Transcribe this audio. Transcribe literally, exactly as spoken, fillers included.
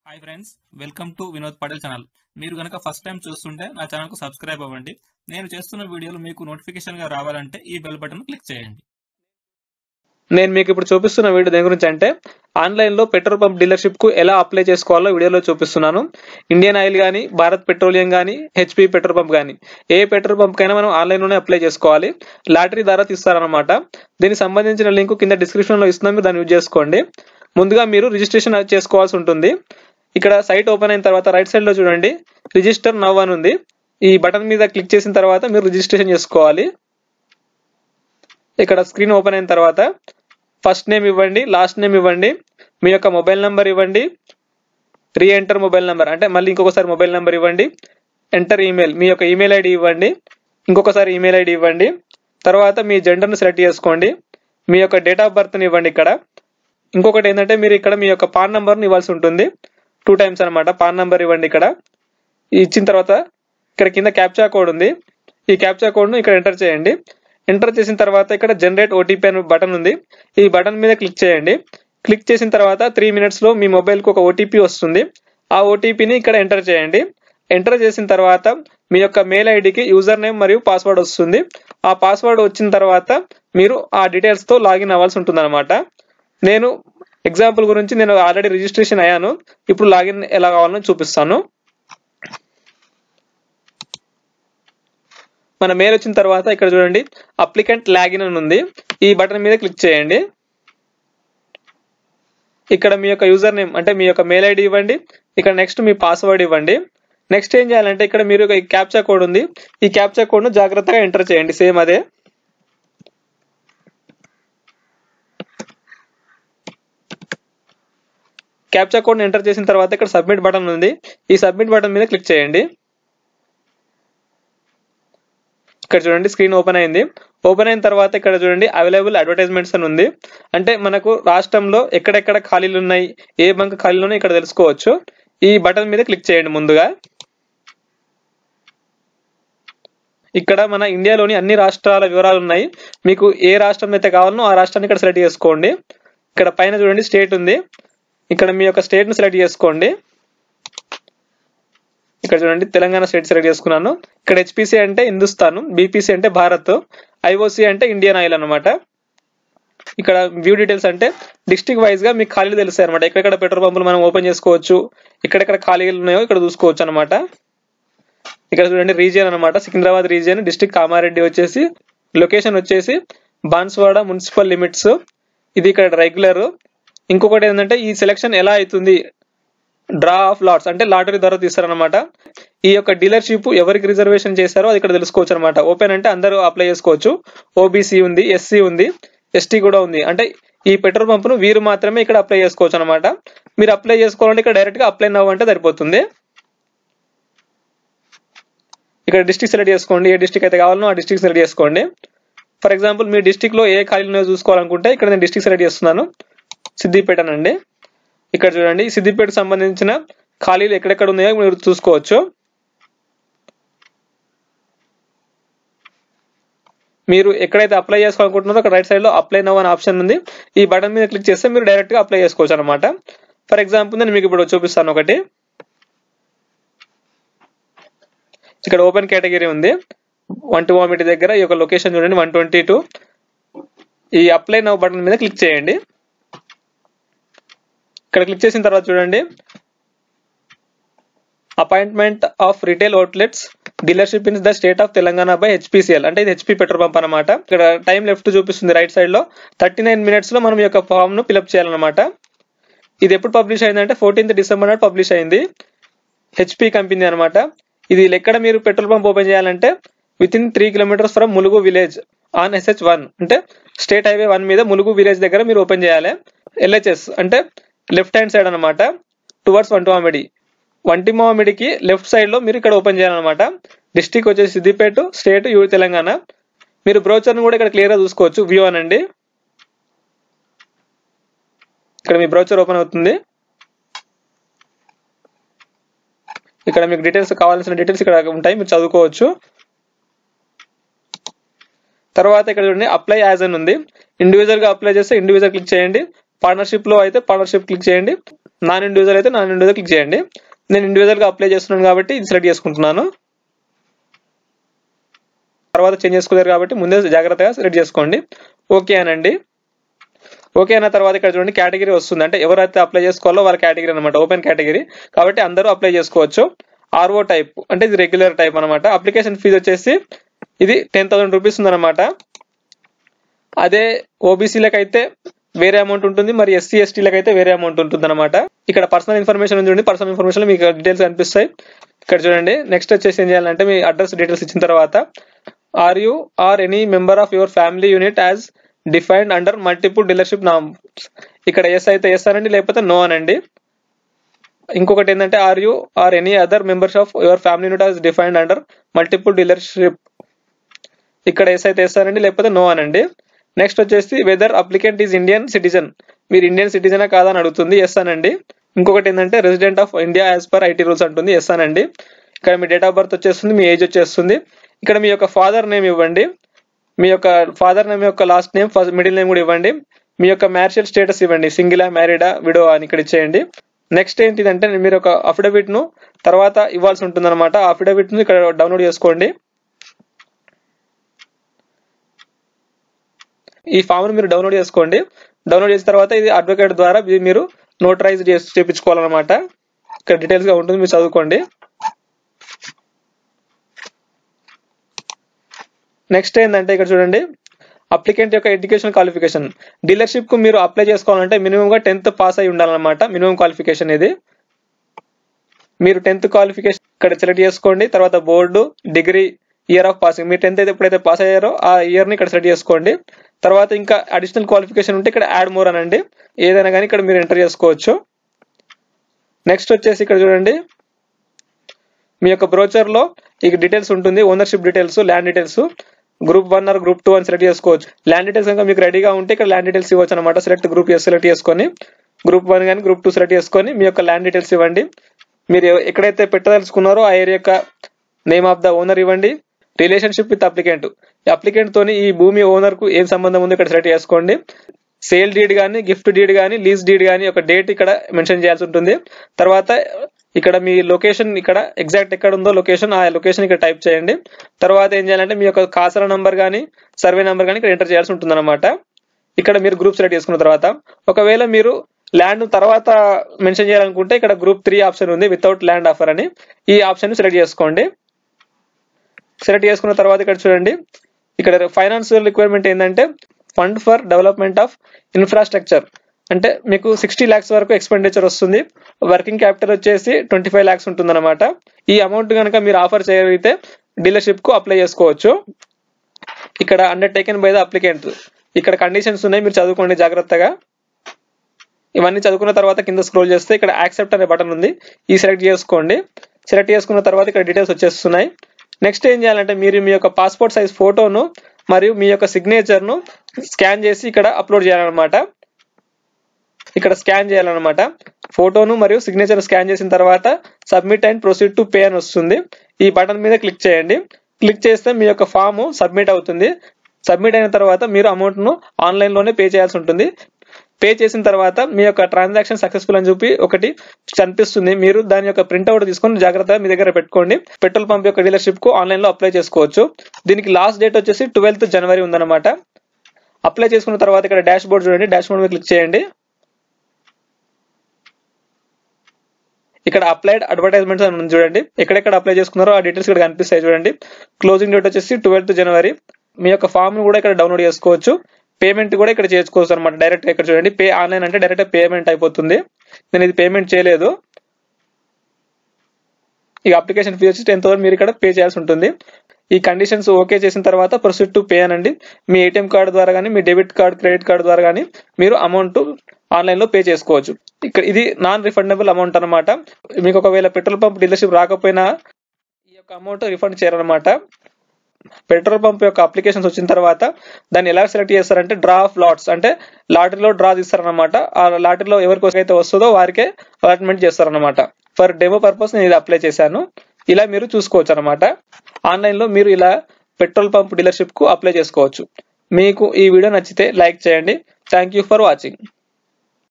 Hi friends, welcome to Vinod Patel channel. మీరు కనుక first time చూస్తుంటే నా ఛానల్కు సబ్స్క్రైబ్ అవ్వండి. నేను చేస్తున్న వీడియోలు మీకు నోటిఫికేషన్గా రావాలంటే ఈ బెల్ బటన్ క్లిక్ చేయండి. నేను మీకు ఇప్పుడు చూపిస్తున్న వీడియో దేని గురించి అంటే ఆన్లైన్లో పెట్రోల్ పంప్ డీలర్షిప్కు ఎలా అప్లై చేసుకోవాలో వీడియోలో చూపిస్తున్నాను. ఇండియన్ ఆయిల్ కానీ, భారత్ పెట్రోలియం కానీ, హెచ్పి పెట్రోల్ పంప్ కానీ ఏ పెట్రోల్ పంప్కైనా మనం ఆన్లైన్లోనే అప్లై చేసుకోవాలి. లాటరీ ద్వారా తీస్తారనమాట. దీనికి సంబంధించిన లింక్ కింద డిస్క్రిప్షన్లో ఇస్తున్నాం, మీరు దాన్ని యూజ్ చేసుకోండి. ముందుగా మీరు రిజిస్ట్రేషన్ చేసుకోవాల్సి ఉంటుంది. ఇక్కడ సైట్ ఓపెన్ అయిన తర్వాత రైట్ సైడ్ లో చూడండి, రిజిస్టర్ నవ్ అని ఉంది. ఈ బటన్ మీద క్లిక్ చేసిన తర్వాత మీరు రిజిస్ట్రేషన్ చేసుకోవాలి. ఇక్కడ స్క్రీన్ ఓపెన్ అయిన తర్వాత ఫస్ట్ నేమ్ ఇవ్వండి, లాస్ట్ నేమ్ ఇవ్వండి, మీ యొక్క మొబైల్ నెంబర్ ఇవ్వండి, రీ ఎంటర్ మొబైల్ నెంబర్ అంటే మళ్ళీ ఇంకొకసారి మొబైల్ నెంబర్ ఇవ్వండి, ఎంటర్ ఈమెయిల్, మీ యొక్క ఈమెయిల్ ఐడి ఇవ్వండి, ఇంకొకసారి ఈమెయిల్ ఐడి ఇవ్వండి. తర్వాత మీ జెండర్ను సెలెక్ట్ చేసుకోండి, మీ యొక్క డేట్ ఆఫ్ బర్త్ని ఇవ్వండి. ఇక్కడ ఇంకొకటి ఏంటంటే మీరు ఇక్కడ మీ యొక్క పాన్ నంబర్ని ఇవ్వాల్సి ఉంటుంది, టూ టైమ్స్ అనమాట. పాన్ నంబర్ ఇవ్వండి. ఇక్కడ ఇచ్చిన తర్వాత ఇక్కడ కింద క్యాప్చా కోడ్ ఉంది. ఈ క్యాప్చా కోడ్ను ఇక్కడ ఎంటర్ చేయండి. ఎంటర్ చేసిన తర్వాత ఇక్కడ జనరేట్ ఓటీపీ అనే బటన్ ఉంది. ఈ బటన్ మీద క్లిక్ చేయండి. క్లిక్ చేసిన తర్వాత త్రీ మినిట్స్లో మీ మొబైల్కి ఒక ఓటీపీ వస్తుంది. ఆ ఓటీపీని ఇక్కడ ఎంటర్ చేయండి. ఎంటర్ చేసిన తర్వాత మీ యొక్క మెయిల్ ఐడికి యూజర్ నేమ్ మరియు పాస్వర్డ్ వస్తుంది. ఆ పాస్వర్డ్ వచ్చిన తర్వాత మీరు ఆ డీటెయిల్స్తో లాగిన్ అవ్వాల్సి ఉంటుంది అనమాట. నేను ఎగ్జాంపుల్ గురించి నేను ఆల్రెడీ రిజిస్ట్రేషన్ అయ్యాను. ఇప్పుడు లాగిన్ ఎలా కావాలో చూపిస్తాను. మన మెయిల్ వచ్చిన తర్వాత ఇక్కడ చూడండి, అప్లికెంట్ లాగిన్ అని ఉంది. ఈ బటన్ మీద క్లిక్ చేయండి. ఇక్కడ మీ యొక్క యూజర్ నేమ్ అంటే మీ యొక్క మెయిల్ ఐడి ఇవ్వండి. ఇక్కడ నెక్స్ట్ మీ పాస్వర్డ్ ఇవ్వండి. నెక్స్ట్ ఏం చేయాలంటే ఇక్కడ మీరు క్యాప్చా కోడ్ ఉంది. ఈ క్యాప్చా కోడ్ను జాగ్రత్తగా ఎంటర్ చేయండి. సేమ్ అదే క్యాప్చా కోడ్ ఎంటర్ చేసిన తర్వాత ఇక్కడ సబ్మిట్ బటన్ ఉంది. ఈ సబ్మిట్ బటన్ మీద క్లిక్ చేయండి. ఇక్కడ చూడండి, స్క్రీన్ ఓపెన్ అయింది. ఓపెన్ అయిన తర్వాత ఇక్కడ చూడండి, అవైలబుల్ అడ్వర్టైజ్మెంట్స్ అని ఉంది. అంటే మనకు రాష్ట్రంలో ఎక్కడెక్కడ ఖాళీలు ఉన్నాయి, ఏ బంక్ ఖాళీలు ఉన్నాయి ఇక్కడ తెలుసుకోవచ్చు. ఈ బటన్ మీద క్లిక్ చేయండి. ముందుగా ఇక్కడ మన ఇండియాలోని అన్ని రాష్ట్రాల వివరాలు ఉన్నాయి. మీకు ఏ రాష్ట్రం అయితే కావాలనో ఆ రాష్ట్రాన్ని ఇక్కడ సెలెక్ట్ చేసుకోండి. ఇక్కడ పైన చూడండి స్టేట్ ఉంది. ఇక్కడ మీ యొక్క స్టేట్ ను సెలెక్ట్ చేసుకోండి. ఇక్కడ చూడండి, తెలంగాణ స్టేట్ సెలెక్ట్ చేసుకున్నాను. ఇక్కడ హెచ్పిసి అంటే హిందుస్థాన్, బీపీసీ అంటే భారత్, ఐఓసి అంటే ఇండియన్ ఆయిల్ అనమాట. ఇక్కడ వ్యూ డీటెయిల్స్ అంటే డిస్ట్రిక్ట్ వైజ్ గా మీకు ఖాళీలు తెలుస్తాయి అనమాట. ఎక్కడెక్కడ పెట్రోల్ పంపులు మనం ఓపెన్ చేసుకోవచ్చు, ఎక్కడెక్కడ ఖాళీలు ఉన్నాయో ఇక్కడ చూసుకోవచ్చు అనమాట. ఇక్కడ చూడండి, రీజియన్ అనమాట, సికింద్రాబాద్ రీజియన్, డిస్ట్రిక్ట్ కామారెడ్డి వచ్చేసి, లొకేషన్ వచ్చేసి బాన్స్వాడ మున్సిపల్ లిమిట్స్. ఇది ఇక్కడ రెగ్యులర్. ఇంకొకటి ఏంటంటే ఈ సెలక్షన్ ఎలా అవుతుంది, డ్రా ఆఫ్ లాట్స్ అంటే లాటరీ ద్వారా తీస్తారనమాట. ఈ యొక్క డీలర్షిప్ ఎవరికి రిజర్వేషన్ చేశారో అది ఇక్కడ తెలుసుకోవచ్చు అనమాట. ఓపెన్ అంటే అందరూ అప్లై చేసుకోవచ్చు. ఓబీసీ ఉంది, ఎస్సీ ఉంది, ఎస్టీ కూడా ఉంది. అంటే ఈ పెట్రోల్ పంప్ ను వీరు మాత్రమే ఇక్కడ అప్లై చేసుకోవచ్చు అనమాట. మీరు అప్లై చేసుకోవాలంటే ఇక్కడ డైరెక్ట్ గా అప్లై నవ్వు అంటే సరిపోతుంది. ఇక్కడ డిస్ట్రిక్ట్ సెలెక్ట్ చేసుకోండి. ఏ డిస్ట్రిక్ట్ అయితే కావాలనో ఆ డిస్ట్రిక్ట్ సెలెక్ట్ చేసుకోండి. ఫర్ ఎగ్జాంపుల్ మీ డిస్ట్రిక్ట్ లో ఏ ఖాళీలు చూసుకోవాలనుకుంటే ఇక్కడ నేను డిస్ట్రిక్ట్ సెలెక్ట్ చేస్తున్నాను, సిద్దిపేటనండి. ఇక్కడ చూడండి, సిద్దిపేటకు సంబంధించిన ఖాళీలు ఎక్కడెక్కడ ఉన్నాయో మీరు చూసుకోవచ్చు. మీరు ఎక్కడైతే అప్లై చేసుకోవాలనుకుంటున్నారో అక్కడ రైట్ సైడ్ లో అప్లై నౌ అనే ఆప్షన్ ఉంది. ఈ బటన్ మీద క్లిక్ చేస్తే మీరు డైరెక్ట్ గా అప్లై చేసుకోవచ్చు అనమాట. ఫర్ ఎగ్జాంపుల్ నేను మీకు ఇప్పుడు చూపిస్తాను ఒకటి. ఇక్కడ ఓపెన్ కేటగిరీ ఉంది, వన్ టూ మీటర్ దగ్గర. ఈ యొక్క లొకేషన్ చూడండి, వన్ ట్వంటీ టూ. ఈ అప్లై నౌ బటన్ మీద క్లిక్ చేయండి. ఇక్కడ క్లిక్ చేసిన తర్వాత చూడండి, appointment of retail outlets dealership in the state of Telangana by HPCL అంటే ఇది హెచ్పి పెట్రోల్ పంప్ అనమాట. ఇక్కడ టైం లెఫ్ట్ చూపిస్తుంది రైట్ సైడ్ లో. థర్టీ నైన్ మినిట్స్ లో మనం ఈ యొక్క ఫామ్ ను ఫిల్అప్ చేయాలన్నమాట. ఇది ఎప్పుడు పబ్లిష్ అయిందంటే ఫోర్టీన్త్ డిసెంబర్ నాడు పబ్లిష్ అయింది. హెచ్పి కంపెనీ అనమాట. ఇది ఎక్కడ మీరు పెట్రోల్ పంప్ ఓపెన్ చేయాలంటే within three kilometres from Mulugu village on SH one అంటే స్టేట్ హైవే వన్ మీద ములుగు విలేజ్ దగ్గర మీరు ఓపెన్ చేయాలి. ఎల్హెచ్ఎస్ అంటే లెఫ్ట్ హ్యాండ్ సైడ్ అనమాట, టువర్డ్స్ వంటిమామిడి. వంటిమామిడికి లెఫ్ట్ సైడ్ లో మీరు ఇక్కడ ఓపెన్ చేయాలన్నమాట. డిస్ట్రిక్ట్ వచ్చేసి సిద్దిపేట, స్టేట్ యూ తెలంగాణ. మీరు బ్రౌచర్ ను కూడా ఇక్కడ క్లియర్ గా చూసుకోవచ్చు. వ్యూ అనండి. ఇక్కడ మీ బ్రౌచర్ ఓపెన్ అవుతుంది. ఇక్కడ మీకు డీటెయిల్స్ కావాల్సిన డీటెయిల్స్ ఇక్కడ ఉంటాయి, మీరు చదువుకోవచ్చు. తర్వాత ఇక్కడ చూడండి, అప్లై యాజ్ అని ఉంది. ఇండివిజువల్ గా అప్లై చేస్తే ఇండివిజువల్ క్లిక్ చేయండి. పార్ట్నర్షిప్ లో అయితే పార్ట్నర్షిప్ క్లిక్ చేయండి. నాన్ ఇండివిజువల్ అయితే నాన్ ఇండివిజువల్ క్లిక్ చేయండి. నేను ఇండివిజువల్ గా అప్లై చేస్తున్నాను కాబట్టి ఇది సెలెక్ట్ చేసుకుంటున్నాను. తర్వాత చేంజ్ చేసుకోలేరు కాబట్టి ముందే జాగ్రత్తగా సెలెక్ట్ చేసుకోండి. ఓకే అనండి. ఓకే అన్న తర్వాత ఇక్కడ చూడండి కేటగిరీ వస్తుంది. అంటే ఎవరైతే అప్లై చేసుకోవాలో వాళ్ళ కేటగిరీ అనమాట, ఓపెన్ కేటగిరీ కాబట్టి అందరూ అప్లై చేసుకోవచ్చు. ఆర్ఓ టైప్ అంటే ఇది రెగ్యులర్ టైప్ అనమాట. అప్లికేషన్ ఫీజు వచ్చేసి ఇది టెన్ థౌసండ్ రూపీస్ ఉందన్నమాట. అదే ఓబీసీలకు అయితే వేరే అమౌంట్ ఉంటుంది, మరి ఎస్సీ ఎస్టీలకు అయితే వేరే అమౌంట్ ఉంటుంది అనమాట. ఇక్కడ పర్సనల్ ఇన్ఫర్మేషన్ ఉంది చూడండి, పర్సనల్ ఇన్ఫర్మేషన్ మీకు డీటెయిల్స్ కనిపిస్తాయి. ఇక్కడ చూడండి నెక్స్ట్ వచ్చేసి ఏం చేయాలంటే మీ అడ్రస్ డీటెయిల్స్ ఇచ్చిన తర్వాత are you are any member of your family unit as defined under multiple dealership norms. ఇక్కడ ఎస్ అయితే ఎస్ అనండి, లేకపోతే నో అనండి. ఇంకొకటి ఏంటంటే are you are any other members of your family unit as defined under multiple dealership. ఇక్కడ yes అయితే yes అనండి, లేకపోతే నో అనండి. నెక్స్ట్ వచ్చేసి whether applicant is Indian citizen, మీరు ఇండియన్ సిటిజనా కాదా అని అడుగుతుంది, ఎస్ అనండి. ఇంకొకటి ఏంటంటే resident of India as per IT rules అంటుంది, ఎస్ అనండి. ఇక్కడ మీ డేట్ ఆఫ్ బర్త్ వచ్చేస్తుంది, మీ ఏజ్ వచ్చేస్తుంది. ఇక్కడ మీ యొక్క ఫాదర్ నేమ్ ఇవ్వండి, మీ యొక్క ఫాదర్ నేమ్ యొక్క last name first middle name కూడా ఇవ్వండి. మీ యొక్క మ్యారిటల్ స్టేటస్ ఇవ్వండి, సింగిలా మ్యారీడా విడో అని ఇక్కడ ఇచ్చేయండి. నెక్స్ట్ ఏంటిదంటే మీరు ఒక అఫిడవిట్ ను తర్వాత ఇవ్వాల్సి ఉంటుంది అనమాట. ఆ అఫిడవిట్ ను ఇక్కడ డౌన్లోడ్ చేసుకోండి. ఈ ఫామ్ ను మీరు డౌన్లోడ్ చేసుకోండి. డౌన్లోడ్ చేసిన తర్వాత ఇది అడ్వకేట్ ద్వారా మీరు నోటరైజ్ చేసి చేయించుకోవాలన్నమాట. ఇక్కడ డీటెయిల్స్ గా ఉంటుంది, మీరు చదువుకోండి. నెక్స్ట్ ఏంటంటే ఇక్కడ చూడండి అప్లికెంట్ యొక్క ఎడ్యుకేషన్ క్వాలిఫికేషన్. డీలర్షిప్ కు మీరు అప్లై చేసుకోవాలంటే మినిమం గా టెన్త్ పాస్ అయి ఉండాలన్నమాట. మినిమం క్వాలిఫికేషన్ ఇది. మీరు టెన్త్ క్వాలిఫికేషన్ ఇక్కడ సెలెక్ట్ చేసుకోండి. తర్వాత board, degree, year of passing. మీరు టెన్త్ అయితే ఎప్పుడైతే పాస్ అయ్యారో ఆ ఇయర్ ని ఇక్కడ సెలెక్ట్ చేసుకోండి. తర్వాత ఇంకా అడిషనల్ క్వాలిఫికేషన్ ఉంటే ఇక్కడ యాడ్ మోర్ అనండి. ఏదైనా కానీ ఇక్కడ మీరు ఎంటర్ చేసుకోవచ్చు. నెక్స్ట్ వచ్చేసి ఇక్కడ చూడండి మీ యొక్క బ్రోచర్ లో ఈ డీటెయిల్స్ ఉంటుంది, ownership details, land details, group one or group two అని సెలెక్ట్ చేసుకోవచ్చు. ల్యాండ్ డీటెయిల్స్ కనుక మీకు రెడీగా ఉంటే ఇక్కడ ల్యాండ్ డీటెయిల్స్ ఇవ్వచ్చు అనమాట. సెలెక్ట్ గ్రూప్ ఎస్ సెలెక్ట్ చేసుకొని గ్రూప్ వన్ కానీ గ్రూప్ టూ సెలెక్ట్ చేసుకొని మీ యొక్క ల్యాండ్ డీటెయిల్స్ ఇవ్వండి. మీరు ఎక్కడైతే పెట్టదలుచుకున్నారో ఆ ఏరియా యొక్క నేమ్ ఆఫ్ ద ఓనర్ ఇవ్వండి. రిలేషన్షిప్ విత్ అప్లికెంట్, అప్లికెంట్ తోని ఈ భూమి ఓనర్ కు ఏం సంబంధం ఉందో ఇక్కడ సెలెక్ట్ చేసుకోండి. సేల్ డీడ్ గానీ, గిఫ్ట్ డీడ్ గానీ, లీజ్ డీడ్ గానీ ఒక డేట్ ఇక్కడ మెన్షన్ చేయాల్సి ఉంటుంది. తర్వాత ఇక్కడ మీ లొకేషన్ ఇక్కడ ఎగ్జాక్ట్ ఎక్కడ ఉందో లొకేషన్, ఆ లొకేషన్ ఇక్కడ టైప్ చేయండి. తర్వాత ఏం చేయాలంటే మీ యొక్క ఖాసరా నంబర్ కానీ సర్వే నంబర్ కానీ ఇక్కడ ఎంటర్ చేయాల్సి ఉంటుంది అనమాట. ఇక్కడ మీరు గ్రూప్ సెలెక్ట్ చేసుకున్న తర్వాత ఒకవేళ మీరు ల్యాండ్ తర్వాత మెన్షన్ చేయాలనుకుంటే ఇక్కడ గ్రూప్ త్రీ ఆప్షన్ ఉంది, వితౌట్ ల్యాండ్ ఆఫర్ అని. ఈ ఆప్షన్ సెలెక్ట్ చేసుకోండి. సెలెక్ట్ చేసుకున్న తర్వాత ఇక్కడ చూడండి ఇక్కడ ఫైనాన్షియల్ రిక్వైర్మెంట్ ఏంటంటే fund for development of infrastructure. అంటే మీకు సిక్స్టీ ల్యాక్స్ వరకు ఎక్స్పెండిచర్ వస్తుంది. వర్కింగ్ క్యాపిటల్ వచ్చేసి ట్వంటీ ఫైవ్ ల్యాక్స్ ఉంటుంది అనమాట. ఈ అమౌంట్ కనుక మీరు ఆఫర్ చేయగలిగితే డీలర్షిప్ కు అప్లై చేసుకోవచ్చు. ఇక్కడ అండర్టేకెన్ బై ద అప్లికెంట్, ఇక్కడ కండిషన్స్ ఉన్నాయి, మీరు చదువుకోండి జాగ్రత్తగా. ఇవన్నీ చదువుకున్న తర్వాత కింద స్క్రోల్ చేస్తే ఇక్కడ యాక్సెప్ట్ అనే బటన్ ఉంది, ఈ సెలెక్ట్ చేసుకోండి. సెలెక్ట్ చేసుకున్న తర్వాత ఇక్కడ డీటెయిల్స్ వచ్చేస్తున్నాయి. నెక్స్ట్ ఏం చేయాలంటే మీరు మీ యొక్క పాస్పోర్ట్ సైజ్ ఫోటోను మరియు మీ యొక్క సిగ్నేచర్ ను స్కాన్ చేసి ఇక్కడ అప్లోడ్ చేయాలన్నమాట. ఇక్కడ స్కాన్ చేయాలన్నమాట. ఫోటోను మరియు సిగ్నేచర్ స్కాన్ చేసిన తర్వాత submit and proceed to pay అని వస్తుంది. ఈ బటన్ మీద క్లిక్ చేయండి. క్లిక్ చేస్తే మీ యొక్క ఫామ్ సబ్మిట్ అవుతుంది. సబ్మిట్ అయిన తర్వాత మీరు అమౌంట్ ను ఆన్లైన్ లోనే పే చేయాల్సి ఉంటుంది. పే చేసిన తర్వాత మీ యొక్క ట్రాన్సాక్షన్ సక్సెస్ఫుల్ అని చెప్పి ఒకటి కనిపిస్తుంది. మీరు దాని యొక్క ప్రింట్అవుట్ తీసుకొని జాగ్రత్తగా మీ దగ్గర పెట్టుకోండి. పెట్రోల్ పంప్ యొక్క డీలర్షిప్ కు ఆన్లైన్ లో అప్లై చేసుకోవచ్చు. దీనికి లాస్ట్ డేట్ వచ్చేసి ట్వెల్త్ జనవరి ఉందన్నమాట. అప్లై చేసుకున్న తర్వాత ఇక్కడ డాష్ బోర్డ్ చూడండి, డాష్ బోర్డ్ మీద క్లిక్ చేయండి. ఇక్కడ అప్లైడ్ అడ్వర్టైజ్మెంట్స్ అని ఉంది చూడండి, ఎక్కడెక్కడ అప్లై చేసుకున్నారో ఆ డీటెయిల్స్ ఇక్కడ కనిపిస్తాయి చూడండి. క్లోజింగ్ డేట్ వచ్చేసి ట్వెల్త్ జనవరి. మీ యొక్క ఫామ్ ను కూడా ఇక్కడ డౌన్లోడ్ చేసుకోవచ్చు. పేమెంట్ కూడా ఇక్కడ చేసుకోవచ్చు అనమాట. డైరెక్ట్ ఇక్కడ చూడండి పే ఆన్లైన్ అంటే డైరెక్ట్ పేమెంట్ అయిపోతుంది. నేను ఇది పేమెంట్ చేయలేదు. ఈ అప్లికేషన్ ఫీ వచ్చి టెన్ థౌసండ్ మీరు ఇక్కడ పే చేయాల్సి ఉంటుంది. ఈ కండిషన్స్ ఓకే చేసిన తర్వాత ప్రొసీడ్ టు పే అనండి. మీ ఏటీఎం కార్డు ద్వారా కానీ మీ డెబిట్ కార్డ్ క్రెడిట్ కార్డు ద్వారా కానీ మీరు అమౌంట్ ఆన్లైన్ లో పే చేసుకోవచ్చు. ఇక్కడ ఇది నాన్ రిఫండబుల్ అమౌంట్ అనమాట. మీకు ఒకవేళ పెట్రోల్ పంప్ డీలర్షిప్ రాకపోయినా ఈ యొక్క అమౌంట్ రిఫండ్ చేయాలన్నమాట. పెట్రోల్ పంప్ యొక్క అప్లికేషన్స్ వచ్చిన తర్వాత దాన్ని ఎలా సెలెక్ట్ చేస్తారంటే డ్రా ఆఫ్ లాట్స్, అంటే లాటరీలో డ్రా తీస్తారనమాట. ఆ లాటరీలో ఎవరికి అయితే వస్తుందో వారికే అలాట్మెంట్ చేస్తారనమాట. ఫర్ డెమో పర్పస్ నేను ఇది అప్లై చేశాను. ఇలా మీరు చూసుకోవచ్చు అనమాట. ఆన్లైన్ లో మీరు ఇలా పెట్రోల్ పంప్ డీలర్షిప్ కు అప్లై చేసుకోవచ్చు. మీకు ఈ వీడియో నచ్చితే లైక్ చేయండి. Thank you for watching.